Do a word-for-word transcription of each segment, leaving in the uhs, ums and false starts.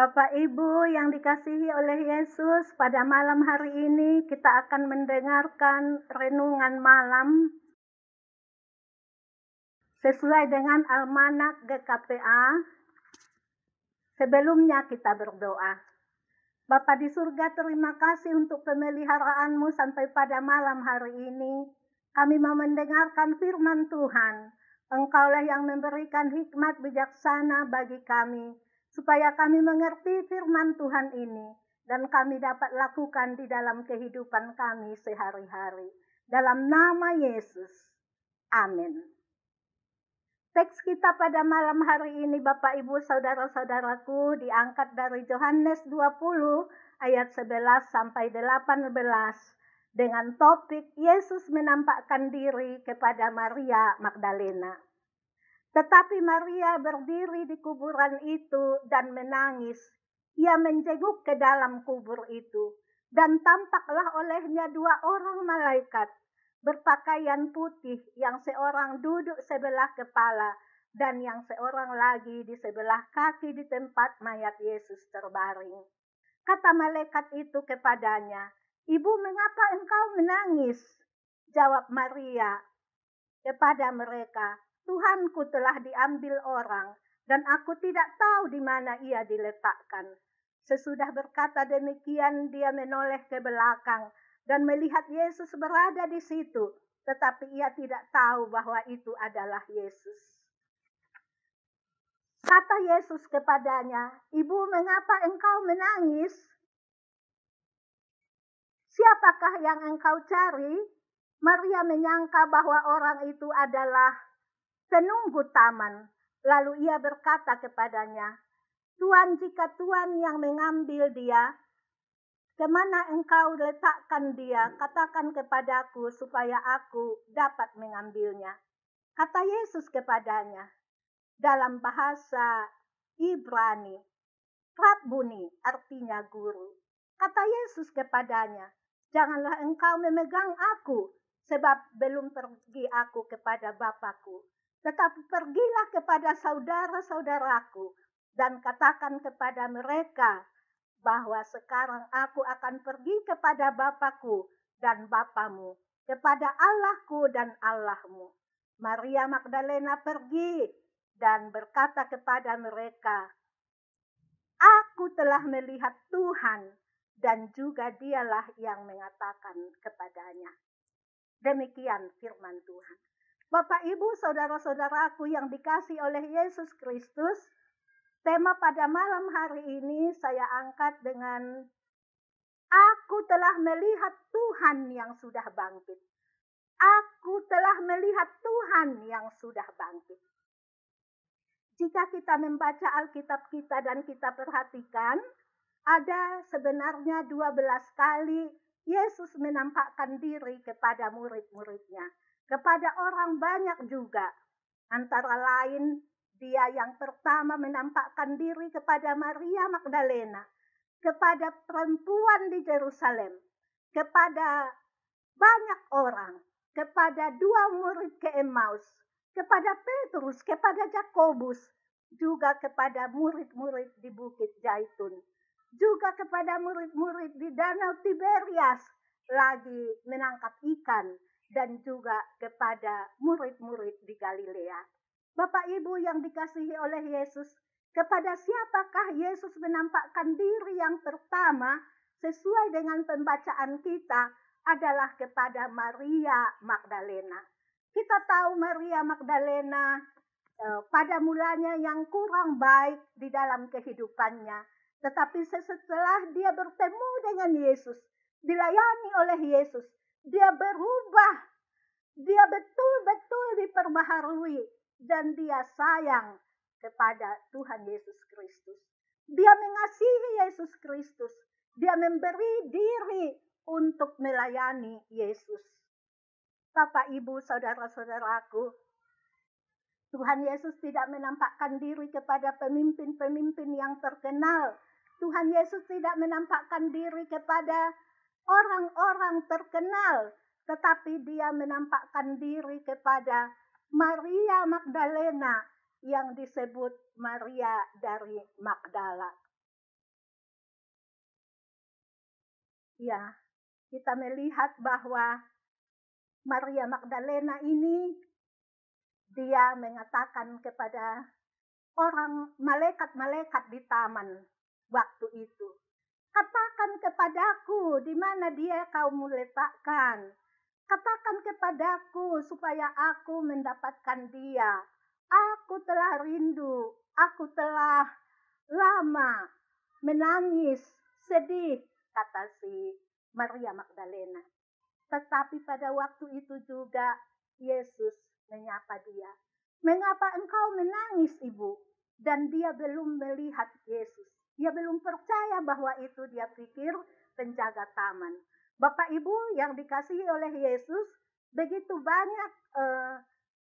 Bapak Ibu yang dikasihi oleh Yesus, pada malam hari ini kita akan mendengarkan renungan malam sesuai dengan Almanak G K P A. Sebelumnya kita berdoa. Bapa di surga, terima kasih untuk pemeliharaanmu sampai pada malam hari ini. Kami mau mendengarkan firman Tuhan. Engkaulah yang memberikan hikmat bijaksana bagi kami, supaya kami mengerti firman Tuhan ini dan kami dapat lakukan di dalam kehidupan kami sehari-hari. Dalam nama Yesus. Amin. Teks kita pada malam hari ini, Bapak Ibu saudara-saudaraku, diangkat dari Yohanes dua puluh ayat sebelas sampai delapan belas dengan topik Yesus menampakkan diri kepada Maria Magdalena. Tetapi Maria berdiri di kuburan itu dan menangis. Ia menjenguk ke dalam kubur itu, dan tampaklah olehnya dua orang malaikat berpakaian putih, yang seorang duduk sebelah kepala dan yang seorang lagi di sebelah kaki di tempat mayat Yesus terbaring. Kata malaikat itu kepadanya, "Ibu, mengapa engkau menangis?" Jawab Maria kepada mereka, "Tuhanku telah diambil orang, dan aku tidak tahu di mana ia diletakkan." Sesudah berkata demikian, dia menoleh ke belakang dan melihat Yesus berada di situ, tetapi ia tidak tahu bahwa itu adalah Yesus. Kata Yesus kepadanya, "Ibu, mengapa engkau menangis? Siapakah yang engkau cari?" Maria menyangka bahwa orang itu adalah penunggu taman. Lalu ia berkata kepadanya, "Tuan, jika Tuan yang mengambil dia, kemana engkau letakkan dia? Katakan kepadaku supaya aku dapat mengambilnya." Kata Yesus kepadanya, dalam bahasa Ibrani, Rabbuni artinya guru. Kata Yesus kepadanya, "Janganlah engkau memegang aku, sebab belum pergi aku kepada Bapakku. Tetapi pergilah kepada saudara-saudaraku dan katakan kepada mereka bahwa sekarang aku akan pergi kepada Bapakku dan Bapamu, kepada Allahku dan Allahmu." Maria Magdalena pergi dan berkata kepada mereka, "Aku telah melihat Tuhan," dan juga dialah yang mengatakan kepadanya. Demikian firman Tuhan. Bapak, Ibu, saudara-saudaraku yang dikasihi oleh Yesus Kristus, tema pada malam hari ini saya angkat dengan "Aku telah melihat Tuhan yang sudah bangkit." Aku telah melihat Tuhan yang sudah bangkit. Jika kita membaca Alkitab kita dan kita perhatikan, ada sebenarnya dua belas kali Yesus menampakkan diri kepada murid-muridnya, kepada orang banyak juga. Antara lain, dia yang pertama menampakkan diri kepada Maria Magdalena, kepada perempuan di Yerusalem, kepada banyak orang, kepada dua murid ke Emmaus, kepada Petrus, kepada Yakobus, juga kepada murid-murid di Bukit Zaitun, juga kepada murid-murid di Danau Tiberias lagi menangkap ikan, dan juga kepada murid-murid di Galilea. Bapak Ibu yang dikasihi oleh Yesus, kepada siapakah Yesus menampakkan diri yang pertama sesuai dengan pembacaan kita adalah kepada Maria Magdalena. Kita tahu Maria Magdalena eh, pada mulanya yang kurang baik di dalam kehidupannya. Tetapi setelah dia bertemu dengan Yesus, dilayani oleh Yesus, dia berubah. Dia betul-betul diperbaharui dan dia sayang kepada Tuhan Yesus Kristus. Dia mengasihi Yesus Kristus. Dia memberi diri untuk melayani Yesus. Bapak, Ibu, saudara-saudaraku, Tuhan Yesus tidak menampakkan diri kepada pemimpin-pemimpin yang terkenal. Tuhan Yesus tidak menampakkan diri kepada orang-orang terkenal, tetapi dia menampakkan diri kepada Maria Magdalena yang disebut Maria dari Magdala. Ya, kita melihat bahwa Maria Magdalena ini dia mengatakan kepada orang malaikat-malaikat di taman waktu itu, katakan kepadaku di mana dia kau meletakkan. Katakan kepadaku supaya aku mendapatkan dia. Aku telah rindu, aku telah lama menangis, sedih, kata si Maria Magdalena. Tetapi pada waktu itu juga Yesus menyapa dia. Mengapa engkau menangis, ibu? Dan dia belum melihat Yesus. Dia belum percaya bahwa itu dia pikir penjaga taman. Bapak Ibu yang dikasihi oleh Yesus, begitu banyak eh,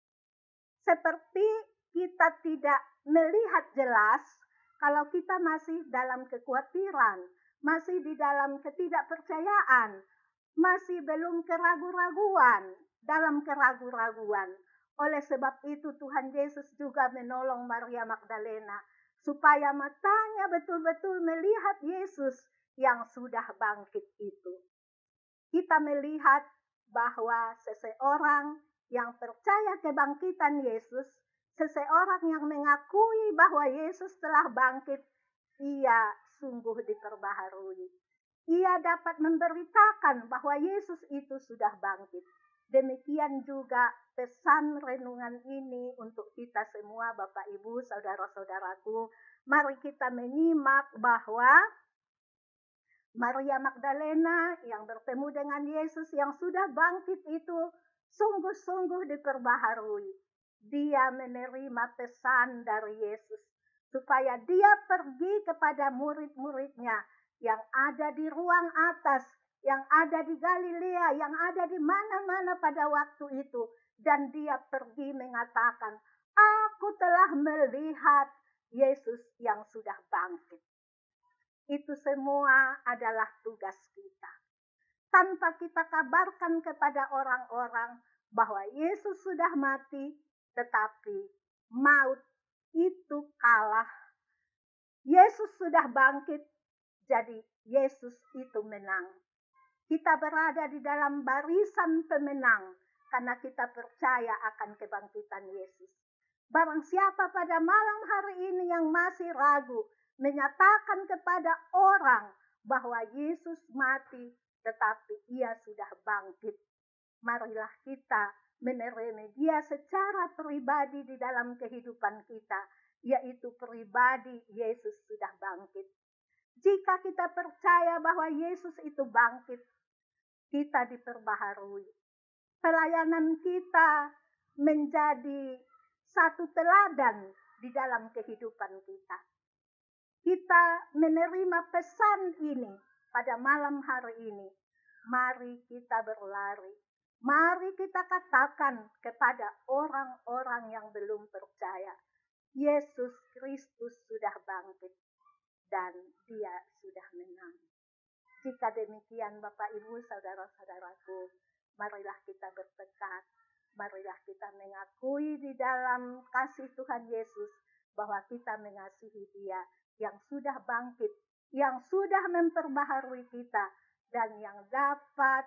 seperti kita tidak melihat jelas kalau kita masih dalam kekhawatiran, masih di dalam ketidakpercayaan, masih belum keraguan-raguan, dalam keraguan-raguan. Oleh sebab itu Tuhan Yesus juga menolong Maria Magdalena supaya matanya betul-betul melihat Yesus yang sudah bangkit itu. Kita melihat bahwa seseorang yang percaya kebangkitan Yesus, seseorang yang mengakui bahwa Yesus telah bangkit, ia sungguh diperbaharui. Ia dapat memberitakan bahwa Yesus itu sudah bangkit. Demikian juga pesan renungan ini untuk kita semua, Bapak Ibu, saudara-saudaraku. Mari kita menyimak bahwa Maria Magdalena yang bertemu dengan Yesus yang sudah bangkit itu sungguh-sungguh diperbaharui. Dia menerima pesan dari Yesus supaya dia pergi kepada murid-muridnya yang ada di ruang atas, yang ada di Galilea, yang ada di mana-mana pada waktu itu. Dan dia pergi mengatakan, aku telah melihat Yesus yang sudah bangkit. Itu semua adalah tugas kita. Tanpa kita kabarkan kepada orang-orang bahwa Yesus sudah mati, tetapi maut itu kalah. Yesus sudah bangkit, jadi Yesus itu menang. Kita berada di dalam barisan pemenang karena kita percaya akan kebangkitan Yesus. Barang siapa pada malam hari ini yang masih ragu, menyatakan kepada orang bahwa Yesus mati, tetapi ia sudah bangkit. Marilah kita menerima dia secara pribadi di dalam kehidupan kita, yaitu pribadi Yesus sudah bangkit. Jika kita percaya bahwa Yesus itu bangkit, kita diperbaharui. Pelayanan kita menjadi satu teladan di dalam kehidupan kita. Kita menerima pesan ini pada malam hari ini. Mari kita berlari. Mari kita katakan kepada orang-orang yang belum percaya, Yesus Kristus sudah bangkit dan dia sudah menang. Jika demikian Bapak Ibu saudara-saudaraku, marilah kita bertekad. Marilah kita mengakui di dalam kasih Tuhan Yesus bahwa kita mengasihi dia yang sudah bangkit, yang sudah memperbaharui kita, dan yang dapat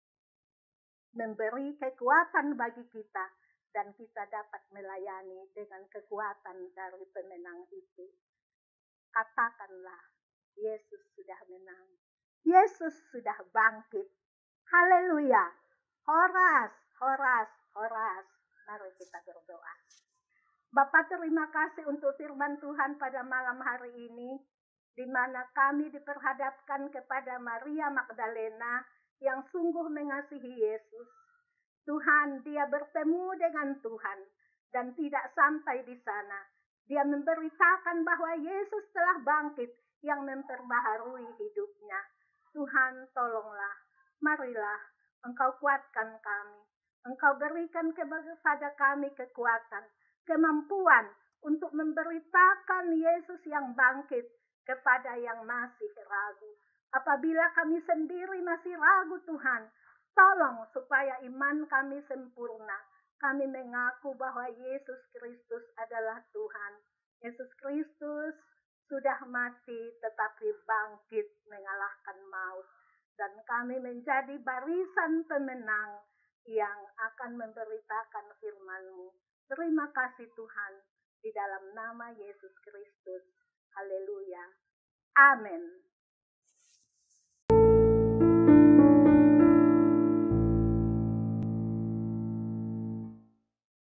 memberi kekuatan bagi kita, dan kita dapat melayani dengan kekuatan dari pemenang itu. Katakanlah, Yesus sudah menang. Yesus sudah bangkit. Haleluya. Horas, horas, horas. Mari kita berdoa. Bapa, terima kasih untuk firman Tuhan pada malam hari ini, di mana kami diperhadapkan kepada Maria Magdalena yang sungguh mengasihi Yesus. Tuhan, dia bertemu dengan Tuhan dan tidak sampai di sana. Dia memberitakan bahwa Yesus telah bangkit yang memperbaharui hidupnya. Tuhan, tolonglah, marilah Engkau kuatkan kami. Engkau berikan kepada kami kekuatan, kemampuan untuk memberitakan Yesus yang bangkit kepada yang masih ragu. Apabila kami sendiri masih ragu, Tuhan, tolong supaya iman kami sempurna. Kami mengaku bahwa Yesus Kristus adalah Tuhan. Yesus Kristus sudah mati tetapi bangkit mengalahkan maut. dan kami menjadi barisan pemenang yang akan memberitakan firman-Mu. Terima kasih Tuhan, di dalam nama Yesus Kristus. Haleluya. Amin.